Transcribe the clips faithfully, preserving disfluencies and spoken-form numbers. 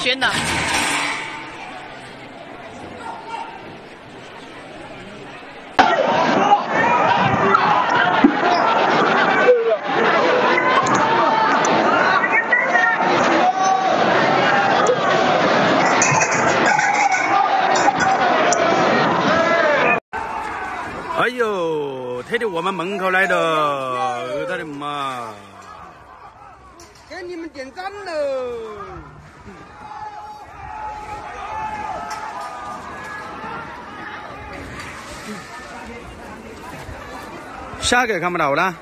宣了。 哎呦，特地我们门口来的，饿到的嘛！ 给你们点赞喽！ 下一个看不到了，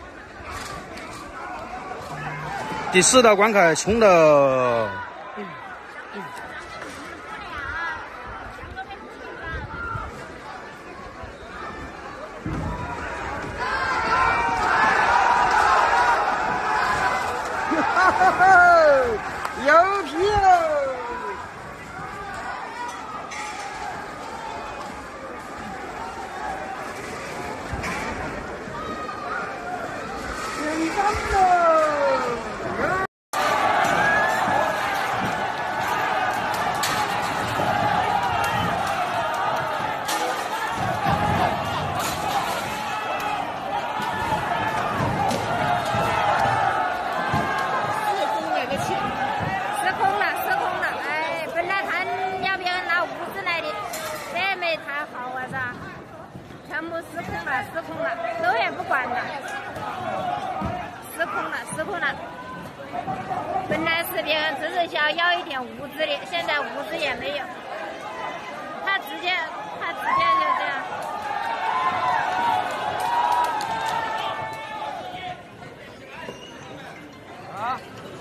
第四道关卡冲了。 有皮了！点赞喽！ 全部失控了，失控了，都也不管了，失控了，失控了。本来是别人只是想要一点物资的，现在物资也没有，他直接，他直接就这样。 啊！